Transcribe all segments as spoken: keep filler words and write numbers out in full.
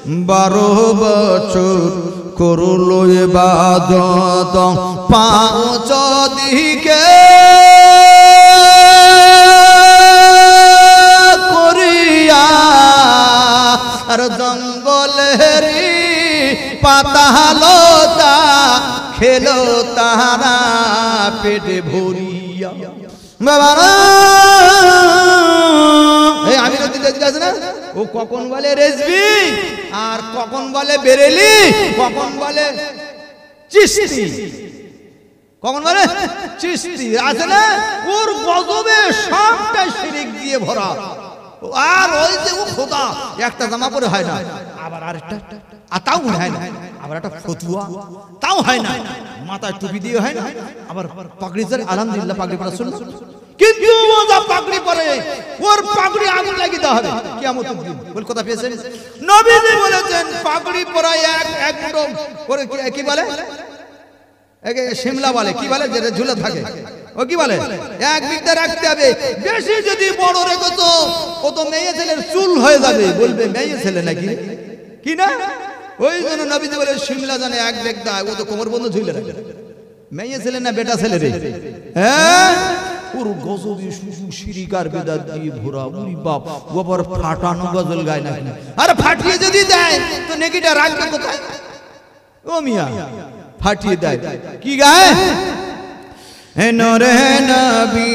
বারো বছর করলো ইবাদত পাঁচ দিকে করিয়া আর জঙ্গলেরি পাতা লতা খেলো তাহারা পেটে ভরিয়া। বাবারা এই আমি তো দিতে যাচ্ছি না, ও কখন বলে রেজবি আর কখন বলে বেরেলি, কখন বলে চিশতি, কখন বলে চিশতি আছে না, ওর গজবে সবটা শিরিক দিয়ে ভরা। আর ওই যে ও খোদা একটা জামা পরে হয় না, আবার আরেকটা আর তাও হয় না, আবার একটা ফতুয়া তাও হয় না, মাথায় টুপি দিয়ে হয় না, আবার পাগড়ি ধরে আলহামদুলিল্লাহ পাগড়ি পরা শুনলো, কিন্তু ও যা পাগড়ি পরে ওর পাগড়ি আগুন লাগিয়ে দেওয়া হবে কিয়ামতের দিন। বল কথা পেয়েছেন? নবীজি বলেছেন পাগড়ি পরায় এক এক মুঠো করে কি বলে, একে শিমলা বলে, কি বলে যেটা ঝুলে থাকে, ও কি বলে এক বিঘা রাখতে হবে। বেশি যদি বড় রেখো তো ও তো মেয়ে ছেলের চুল হয়ে যাবে, বলবে মেয়ে ছেলে নাকি কি না। ওই জন্য নবীজি বলে শিমলা জানে এক বিঘা, ও তো কোমর বন্ধ ঝুলে রাখে, মেয়ে ছেলে না বেটা ছেলে রে। হ্যাঁ ওর গজবে শুধু শিরিক আর বিদআত দিয়ে ভরা। ওরে বাপ, ও আবার ফাটানো গজল গায় নাকি, আরে ফাটিয়ে যদি দেয় তো নেকিটা রাখবে কোথায়? ও মিয়া ফাটিয়ে দেয় কি গায়, হে নূরে নবী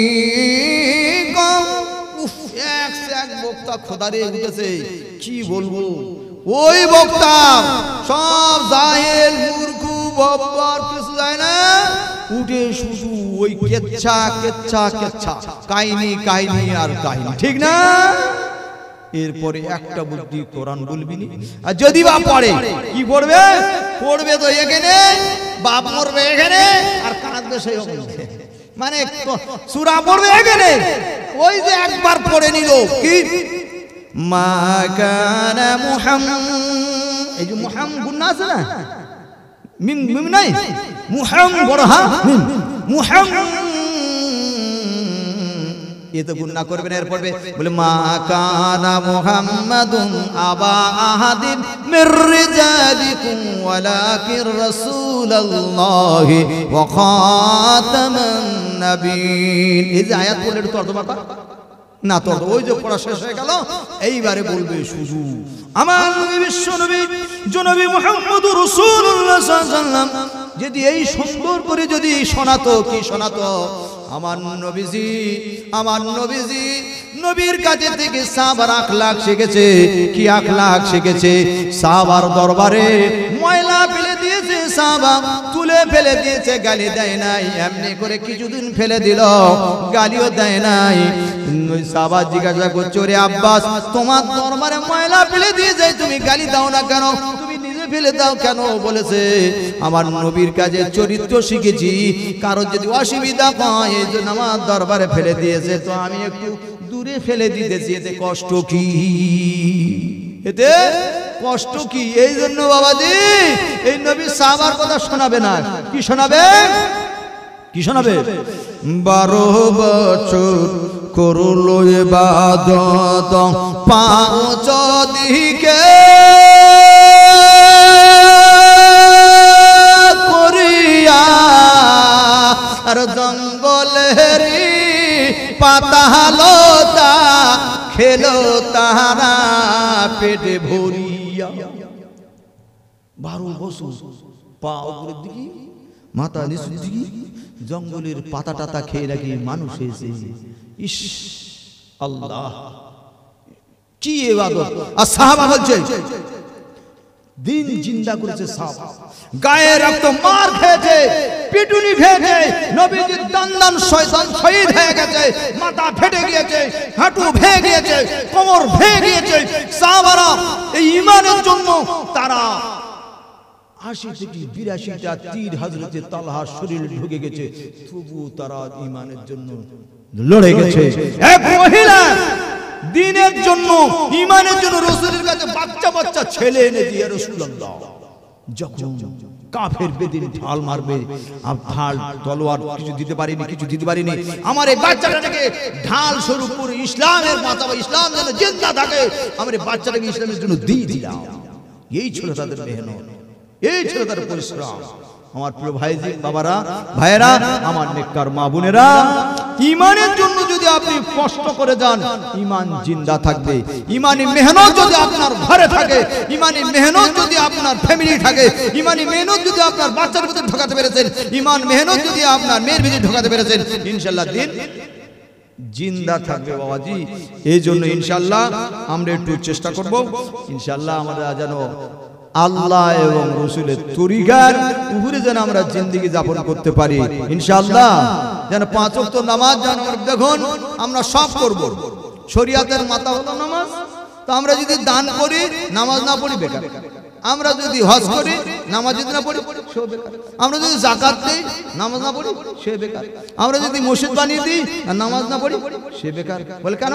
কম। উফ এক সে এক বক্তা খোদারে উঠেছে, কি বলবো। ওই বক্তা সব জাহেল মূর্খ বাবার কিছু যায় না, উঠে শুধু ওই কেচ্ছা কেচ্ছা কেচ্ছা কাহিনী কাহিনী আর কাহিনী, ঠিক না। এরপরে একটা বুদ্ধি কোরআন বলবি নি, আর যদি বা পড়ে কি পড়বে, পড়বে তো এখানে বাপ মরবে এখানে আর কাঁদবে সেই অবস্থা, মানে সূরা পড়বে এখানে, ওই যে একবার পড়ে নিল কি মা কানা মুহাম্মাদ, এই যে মুহাম্মাদ গুণ আছে না, মিম মিম নাই, মুহাম্মাদ বড় হা মিম মুহাম্মাদ, এ তো গুণ না করবেন। এর পড়বে বলে মা কানা মুহাম্মাদুন আবা আহাদিন মির রিজালিকুম ওয়ালাকির রাসূলুল্লাহি ওয়া খাতামান নবিয়্যিন। এই যে আয়াত পড়লে একটু তর্জমা কর না, তো ওই যে পড়া শেষ হয়ে গেল, এইবারে বলবে শুধু আমার নবী বিশ্ব নবী জনবী মুহাম্মদুর রাসূলুল্লাহ সাল্লাল্লাহু আলাইহি ওয়াসাল্লাম যদি এই সুন্দর করে যদি শোনাতো, কি শোনাতো, আমার নবীজি আমার নবীজি নবীর কাছে থেকে সাহাবার আখলাক শিখেছে। কি আখলাক শিখেছে? সাহাবার দরবারে ময়লা ফেলে দিয়েছে, সাহাবা তুলে ফেলে দিয়েছে, গালি দেয় নাই, এমনি করে কিছুদিন ফেলে দিল, গালিও দেয় নাই। ওই সাহাবা জিজ্ঞাসা করছে, ওরে আব্বাস তোমার দরবারে ময়লা ফেলে দিয়েছে, তুমি গালি দাও না কেন, তুমি নিজে ফেলে দাও কেন? বলেছে আমার নবীর কাছে চরিত্র শিখেছি, কারো যদি অসুবিধা পায় এই জন্য আমার দরবারে ফেলে দিয়েছে, তো আমি একটু দূরে ফেলে দিতেছি, এতে কষ্ট কি, এতে কষ্ট কি? এই জন্য বাবাজি এই নবী সাহাবার কথা শোনাবে না, কি শোনাবে, কি শোনাবে? বারো বছর করলো ইবাদত পাঁচ দিকে করিয়া আর জঙ্গলেরি পাতা লতা খেলো তাহারা পেটে ভরিয়া। বারো বছর পা উপরের দিকে মাথা নিচুর দিকে জঙ্গলের পাতা টাতা খেয়ে রাখি মানুষ এসে, ইস আল্লাহ কি ইবাদত। আর সাহাবা বলছে দিন জিন্দা করেছে, সাহাবা গায়ে রক্ত মার খেয়েছে, পিটুনি খেয়েছে, নবীজির দান্দান শয়তান শহীদ হয়ে গেছে, মাথা ফেটে গিয়েছে, হাঁটু ভেঙে গিয়েছে, কোমর ভেঙে গিয়েছে। সাহাবারা এই ঈমানের জন্য তারা আশি থেকে বিরাশিটা তীর হযরতে তালহার শরীরে ঢুকে গেছে, তবুও তারা ঈমানের জন্য লড়ে গেছে। এক মহিলা দ্বীনের জন্য ঈমানের জন্য রাসূলের কাছে বাচ্চা বাচ্চা ছেলে এনে দিয়ে রাসূলুল্লাহ যখন কাফের বেদিন ঢাল মারবে, আর ঢাল তলোয়ার কিছু দিতে পারিনি, কিছু দিতে পারিনি, আমার এই বাচ্চাটাকে ঢাল স্বরূপ করে ইসলামের মাথা, ইসলাম যেন জিন্দা থাকে, আমার এই বাচ্চাটাকে ইসলামের জন্য দিয়ে দিলাম। এই ছিল তাদের মেহনত, এই ছিল তাদের পরিশ্রম। আমার প্রিয় ভাইজি বাবারা, ভাইয়েরা, আমার নেককার মা বোনেরা, ইমানের জন্য যদি আপনি কষ্ট করে যান, ইমান জিন্দা থাকবে। ইমানি মেহনত যদি আপনার ঘরে থাকে, ইমানি মেহনত যদি আপনার ফ্যামিলি থাকে, ইমানি মেহনত যদি আপনার বাচ্চার ভিতরে ঢোকাতে পেরেছেন, ইমান মেহনত যদি আপনার মেয়ের ভিতরে ঢোকাতে পেরেছেন, ইনশাআল্লাহ দিন জিন্দা থাকবে বাবাজি। এই জন্য ইনশাআল্লাহ আমরা একটু চেষ্টা করব, ইনশাআল্লাহ আমরা যেন আল্লাহ এবং রাসূলের তরিকার উপরে যেন আমরা জিন্দেগি যাপন করতে পারি ইনশাআল্লাহ। যেন পাঁচ ওয়াক্ত নামাজ যেন দেখুন আমরা সব করব। শরীয়তের মাথা হলো নামাজ, তো আমরা যদি দান করি নামাজ না পড়ি বেকার। আমরা যদি হজ করি নামাজ যদি না পড়ি সেও বেকার। আমরা যদি যাকাত দিই নামাজ না পড়ি সে বেকার। আমরা যদি মসজিদ বানিয়ে দিই আর নামাজ না পড়ি সে বেকার। বলে কেন?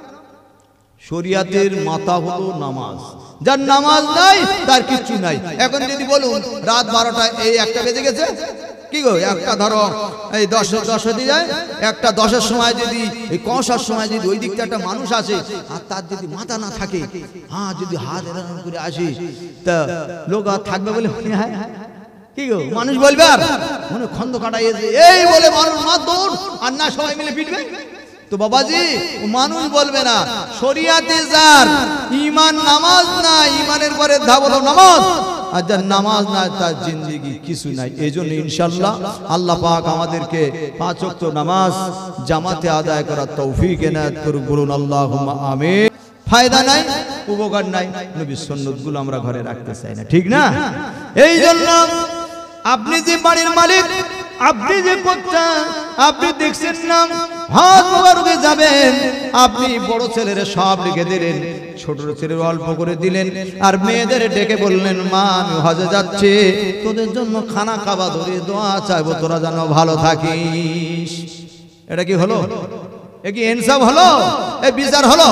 শরীয়তের মাথা হলো নামাজ, যার নামাজ নাই তার কিছু নাই। এখন যদি বলুন রাত বারোটায় এই একটা বেজে গেছে, কি গো একটা ধরো এই দশ দশ হতে যায়, একটা দশের সময় যদি এই কষার সময় যদি ওই দিকটা একটা মানুষ আসে আর তার যদি মাথা না থাকে, হ্যাঁ যদি হাত এরকম করে আসে, তা লোক আর থাকবে বলে হ্যাঁ কি গো মানুষ বলবে আর মনে খন্দ কাটাইয়েছে এই বলে মানুষ মা দৌড় আর না সবাই মিলে পিটবে। তো বাবাজি মানুষ বলবে না, শরীয়তে যার ঈমান নামাজ না, ঈমানের পরে ধাপ হলো নামাজ, আর যার নামাজ না তার জিন্দেগি কিছু নাই। এই জন্য ইনশাআল্লাহ আল্লাহ পাক আমাদেরকে পাঁচ ওয়াক্ত নামাজ জামাতে আদায় করার তৌফিক এনায়েত করুক, বলুন আল্লাহুম্মা আমিন। ফায়দা নাই, উপকার নাই, নবীর সুন্নতগুলো আমরা ঘরে রাখতে চাই না, ঠিক না? এই জন্য আপনি যে বাড়ির মালিক, আপনি যে কর্তা, আপনি দেখছেন না হাত মোবারকে যাবেন, আপনি বড় ছেলের সব লিখে দিলেন, ছোট ছেলের অল্প করে দিলেন, আর মেয়েদের ডেকে বললেন মা আমি হজে যাচ্ছি, তোদের জন্য খানা খাওয়া ধরে দোয়া চাইবো, তোরা যেন ভালো থাকিস। এটা কি হলো? এ কি ইনসাফ হলো? এ বিচার হলো?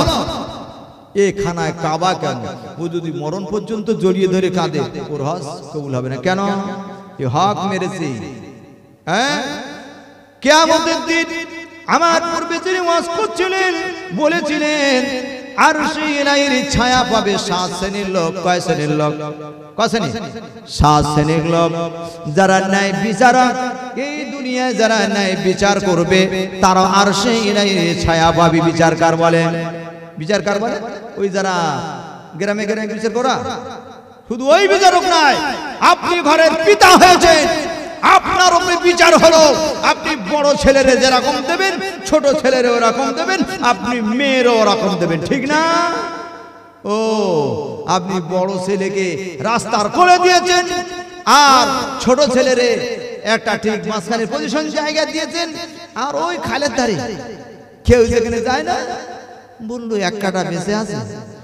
এ খানায় কাবা কেন? ও যদি মরণ পর্যন্ত জড়িয়ে ধরে কাঁদে, ওর হজ কবুল হবে না। কেন? এ হক মেরেছে। হ্যাঁ, কিয়ামতের দিন আমার পূর্বে যিনি ওয়াজ করছিলেন বলেছিলেন আরশে ইলাহির ছায়া পাবে সাত শ্রেণীর লোক। কয় শ্রেণীর লোক? কয় শ্রেণী? সাত শ্রেণীর লোক। যারা ন্যায় বিচারক, এই দুনিয়ায় যারা ন্যায় বিচার করবে তারা আরশে ইলাহির ছায়া পাবে। বিচার কার বলে? বিচার কার বলে? ওই যারা গ্রামে গ্রামে বিচার করা। শুধু ওই বিচারক নাই, আপনি ঘরের পিতা হয়েছেন, আপনার উপরে বিচার হলো। আপনি বড় ছেলেরে যেরকম দেবেন, ছোট ছেলেরে ওরকম দেবেন, আপনি মেয়েরও ওরকম দেবেন, ঠিক না? ও আপনি বড় ছেলেকে রাস্তার কোলে দিয়েছেন আর ছোট ছেলেরে একটা ঠিক মাঝখানে পজিশন জায়গা দিয়েছেন, আর ওই খালের ধারে কেউ যেখানে যায় না বললো এক কাটা বেঁচে আছে,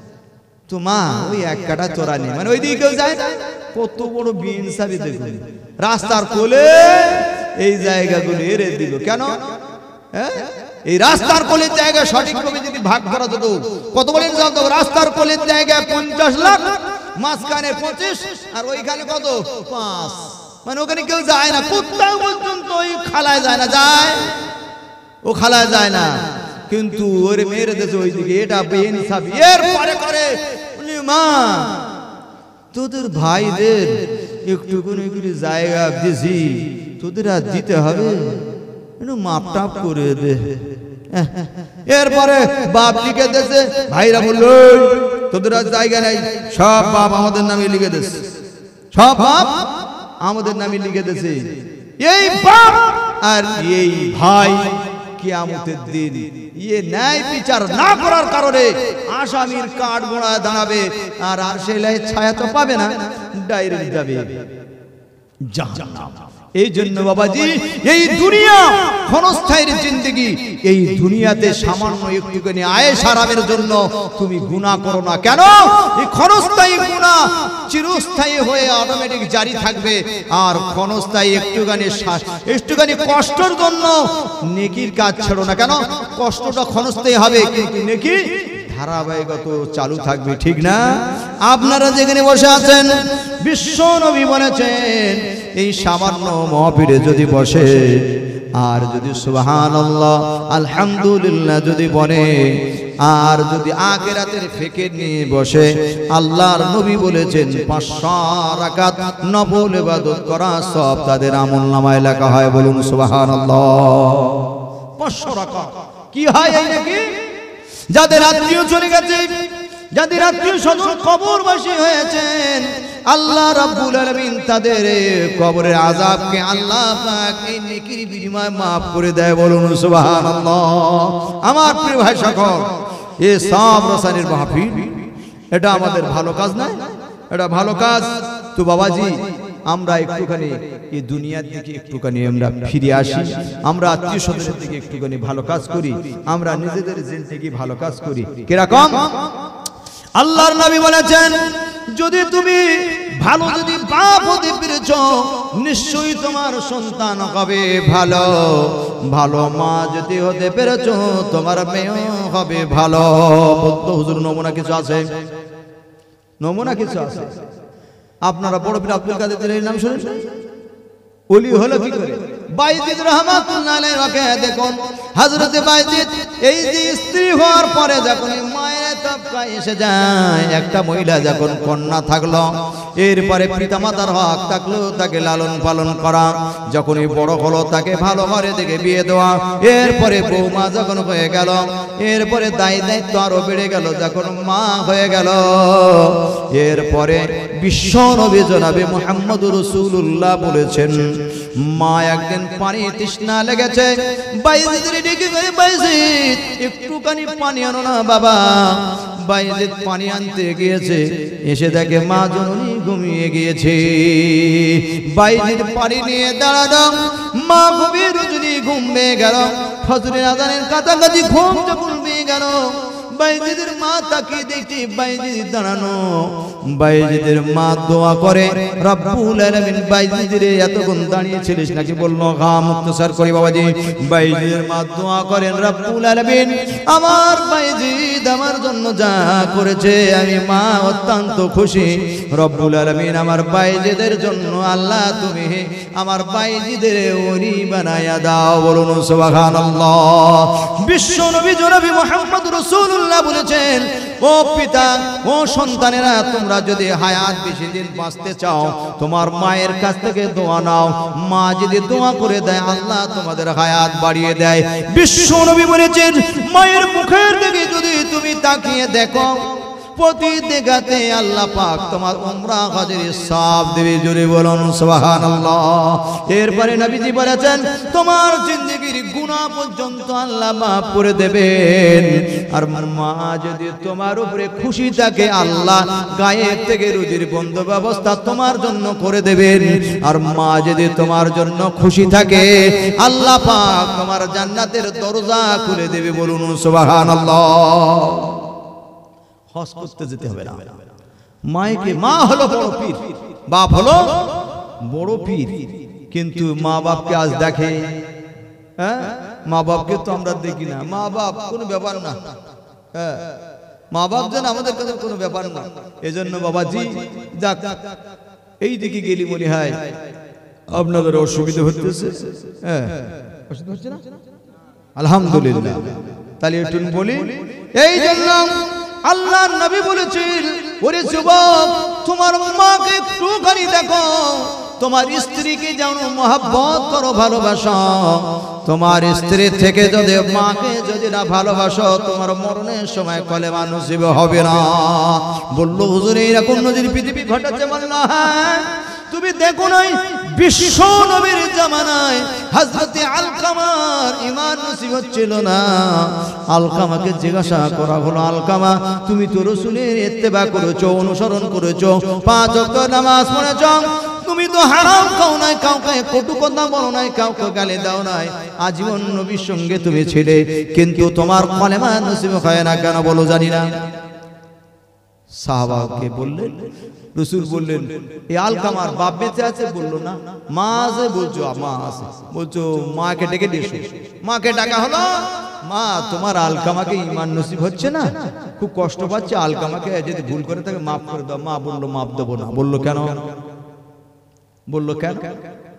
তো মা ওই এক কাটা চোরা নেই, মানে ওই দিকে কেউ যায় না। কত বড় বেইনসাফি দেখুন, রাস্তার কোলে এই জায়গাগুলো এরে দিল কেন? হ্যাঁ, এই রাস্তার কোলের জায়গা সঠিকভাবে যদি ভাগ করা যেত, কত বড় ইনসাফ হতো। রাস্তার কোলের জায়গায় পঞ্চাশ লাখ, মাঝখানে পঁচিশ, আর ওইখানে কত? পাঁচ। মানে ওখানে কেউ যায় না, কোথাও পর্যন্ত ওই খালায় যায় না। যায় ও খালায় যায় না, কিন্তু ওরে মেরে দেশে ওই দিকে। এটা বেইনসাফি। এর পরে করে মা তোদের ভাইদের একটু করে জায়গা দিছি, তোদের আর দিতে হবে, মাপ টাপ করে দে। এরপরে বাপ লিখে দেছে, ভাইরা বললো তোদের আর জায়গা নাই, সব বাপ আমাদের নামে লিখে দেছে, সব বাপ আমাদের নামে লিখে দেছে। এই বাপ আর এই ভাই কিয়ামতের দিন ইয়ে ন্যায় বিচার না করার কারণে আসামির কাঠ গোড়ায় দাঁড়াবে, আর আর সেই ছায়া তো পাবে না, ডাইরেক্ট যাবে জাহান্নাম। এই জন্য বাবাজি এই দুনিয়া ক্ষণস্থায়ী জিন্দেগি, এই দুনিয়াতে সামান্য একটুখানি আয়েশ আরামের জন্য তুমি গুনাহ করো না। কেন? এই ক্ষণস্থায়ী গুনাহ চিরস্থায়ী হয়ে অটোমেটিক জারি থাকবে, আর ক্ষণস্থায়ী একটুখানি একটুখানি কষ্টের জন্য নেকির কাজ ছেড়ো না। কেন? কষ্টটা ক্ষণস্থায়ী হবে, কিন্তু নেকি ধারাবাহিকত চালু থাকবে, ঠিক না? আপনারা যেখানে বসে আছেন, বিশ্ব নবী বলেছেন এই সামান্য মহফিলে যদি বসে আর যদি সুবহানাল্লাহ আলহামদুলিল্লাহ যদি বলে, আর যদি আখিরাতের ফিকির নিয়ে বসে, আল্লাহর নবী বলেছেন পাঁচশো রাকাত নফল ইবাদত করা সব তাদের আমলনামায় লেখা হয়। বলুন সুবহানাল্লাহ। পাঁচশো রাকাত কি হয় এই নাকি? যাদের আত্মীয় চলে গেছে, যাদের আত্মীয় স্বজন কবরবাসী হয়েছেন, আল্লাহ রাব্বুল আলামিন তাদের কবরের আযাবকে আল্লাহ পাক এই নেকির বিনিময়ে maaf করে দেয়। বলুন সুবহানাল্লাহ। আমার প্রিয় ভাই সকল, এই সব রসানির মাহফিল এটা আমাদের ভালো কাজ না? এটা ভালো কাজ। তো বাবাজি, আমরা একটুখানি এই দুনিয়ার দিকে একটুখানি আমরা ফিরে আসি, আমরা আত্মীয় স্বজনের দিকে একটুখানি ভালো কাজ করি, আমরা নিজেদের জিন্দেগি ভালো কাজ করি। কিরকম? আল্লাহর নবী বলেছেন, যদি তুমি ভালো যদি বাপ হতে পেরেছ, নিশ্চয়ই তোমার সন্তান হবে ভালো। ভালো মা যদি হতে পেরেছ, তোমার মেয়েও হবে ভালো। বলতো হুজুর নমুনা কিছু আছে? নমুনা কিছু আছে? আপনারা বড় পীর আব্দুল কাদের জিলানীর নাম শুনেছেন? ওলি হলো কি করে? বাইজিদ রাহমাতুল্লাহ আলাইহি দেখুন, হযরত বাইজিদ এই যে স্ত্রী হওয়ার পরে যখন মায়ের তবকায় এসে যায়, একটা মহিলা যখন কন্যা থাকলো, এরপরে পিতামাতার হক থাকলো তাকে লালন পালন করা, যখনই বড় হলো তাকে ভালো ঘরে থেকে বিয়ে দেওয়া, এরপরে বৌমা যখন হয়ে গেল, এরপরে দায় দায়িত্ব আরো বেড়ে গেল, যখন মা হয়ে গেল, এরপরে বিশ্ব নবী জনাবে মুহাম্মদুর রাসূলুল্লাহ বলেছেন, মা একদিন পানি তৃষ্ণা লেগেছে, বাইজিদের ডেকে গিয়ে, বাইজিদ একটুখানি পানি আনো না বাবা। বাইজিদ পানি আনতে গিয়েছে, এসে দেখে মা জননী ঘুমিয়ে গিয়েছে। বাইজিদ পানি নিয়ে দাঁড়ানো, মা গভীর রজনী ঘুম ভেঙে গেল, ফজরের আযানের কাছাকাছি ঘুম যখন ভেঙে গেল, বাইজিদের মা তাকিয়ে দেখছে বাইজিদ দাঁড়ানো। বাইজিদের মা দোয়া করে, রব্বুল আলামিন বাইজিদের এতক্ষণ দাঁড়িয়ে ছিলিস নাকি? বললো হ্যাঁ, মুক্তসর করি বাবাজি। বাইজিদের মা দোয়া করেন, রব্বুল আলামিন আমার বাইজিদ আমার জন্য যা করেছে আমি মা অত্যন্ত খুশি। রব্বুল আলামিন আমার বাইজিদের জন্য আল্লাহ তুমি আমার বাইজিদের ওলি বানায়া দাও। বলুন সুবহানাল্লাহ। বিশ্ব নবী জনাবে মুহাম্মদ রাসূলুল্লাহ বলেছেন, ও পিতা, ও সন্তানেরা, তোমরা যদি হায়াত বেশি দিন বাঁচতে চাও, তোমার মায়ের কাছ থেকে দোয়া নাও। মা যদি দোয়া করে দেয়, আল্লাহ তোমাদের হায়াত বাড়িয়ে দেয়। বিশ্ব নবী বলেছেন, মায়ের মুখের দিকে যদি তুমি তাকিয়ে দেখো, প্রতি দেখাতে আল্লাহ পাক তোমার উমরা হজের সওয়াব দেবে। জোরে বলুন সুবহানাল্লাহ। এরপরে নবীজি বলেছেন, তোমার জিন্দেগীর গুনাহ পর্যন্ত আল্লাহ মাফ করে দেবেন। আর মা যদি তোমার উপরে খুশি থাকে, আল্লাহ গায়েব থেকে রুজির বন্ধ ব্যবস্থা তোমার জন্য করে দেবেন। আর মা যদি তোমার জন্য খুশি থাকে, আল্লাহ পাক তোমার জান্নাতের দরজা খুলে দেবে। বলুন সুবহানাল্লাহ। হজ করতে যেতে হবে না। মায়েকে, মা হলো বড় পীর, বাপ হলো বড় পীর, কিন্তু মা বাপকে আজ দেখে? হ্যাঁ, মা বাপকে তো আমরা দেখি না। মা বাপ কোনো ব্যাপার না। হ্যাঁ, মা বাপ যেন আমাদের কাছে কোনো ব্যাপার না। এজন্য বাবাজি, যাক, এই দিকে গেলি মনে হয় আপনাদের অসুবিধা হচ্ছে। হ্যাঁ, অসুবিধা হচ্ছে না? আলহামদুলিল্লাহ। তাহলে একটু বলি, এই জন্য আল্লাহর নবী বলেছেন, ওরে যুবক, তোমার মাকে একটুখানি দেখো, তোমার স্ত্রীকে যেন মহব্বত করো, ভালোবাসো। তোমার স্ত্রী থেকে যদি মাকে যদি না ভালোবাসো, তোমার মরণের সময় কলেমা নসিব হবে না। বলল হুজুর, এইরকম নজির পৃথিবী ঘটাচ্ছে? বলল হ্যাঁ। তুমি দেখো নাই বিশ্ব নবীর জামানায় হযরতে আলকামার ঈমান নসিব হচ্ছিল না। আলকামাকে জিজ্ঞাসা করা হলো, আলকামা, তুমি তো রাসূলের ইত্তেবা করেছো, অনুসরণ করেছো, পাঁচ ওয়াক্ত নামাজ পড়েছো, তুমি তো হারাম খাও নাই, কাউকে কটু কথা বলো নাই, কাউকে গালি দাও নাই, আজীবন নবীর সঙ্গে তুমি ছিলে, কিন্তু তোমার কলেমা নসিব হয় না কেন? বলো জানি না। সাহাবাকে বললেন, রাসূল বললেন, এই আলকামার বাপ বেঁচে আছে? বললো না। মা আছে? বলছো মা আছে। বলছো মাকে ডেকে দিয়েছো? মাকে ডাকা হলো, মা তোমার আলকামাকে ঈমান নসিব হচ্ছে না, খুব কষ্ট পাচ্ছে, আলকামাকে যদি ভুল করে থাকে মাফ করে দাও। মা বললো মাফ দেবো না। বললো কেন? বললো কেন?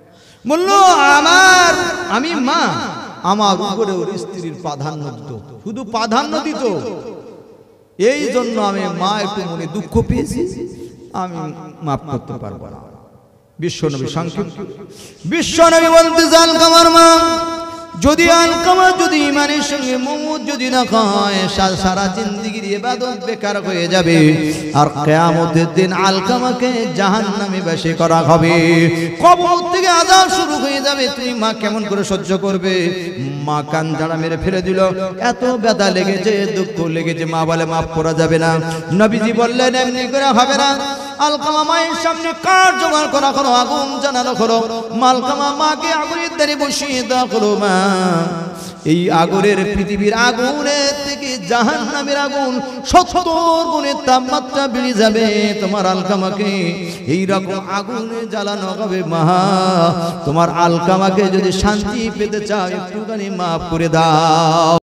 বলল আমার আমি মা আমার উপরে ওর স্ত্রীর প্রাধান্য দিত, শুধু প্রাধান্য দিত, এই জন্য আমি মা একটু মনে দুঃখ পেয়েছি, আমি মাফ করতে পারবো না। বিশ্বনবী সংক্ষিপ্ত বিশ্বনবী বলতে চান আমার মা যদি আলকামা যদি ইমানের সঙ্গে মৌত যদি না খায় সারা জিন্দেগির ইবাদত বেকার হয়ে যাবে, আর কিয়ামতের দিন আলকামাকে জাহান্নামে বাসী করা হবে, কবর থেকে আযাব শুরু হয়ে যাবে। তুমি মা কেমন করে সহ্য করবে? মা কান জাড়া মেরে ফেলে দিল, এত ব্যথা লেগেছে, দুঃখ লেগেছে। মা বলে মাফ করা যাবে না। নবীজি বললেন এমনি করে হবে না। আলকামা মায়ের সামনে কাঠ জোগাড় করা করো, আগুন জানানো করো, আলকামা মাকে আগুনের ধারে বসিয়ে দেওয়া করো। মা এই আগুনের পৃথিবীর আগুনের থেকে জাহান্নামের আগুন সত্তর গুণের তাপমাত্রা বেড়ে যাবে, তোমার আলকামাকে এইরকম আগুনে জ্বালানো হবে। মা তোমার আলকামাকে যদি শান্তি পেতে চাও একটুখানি মাফ করে দাও।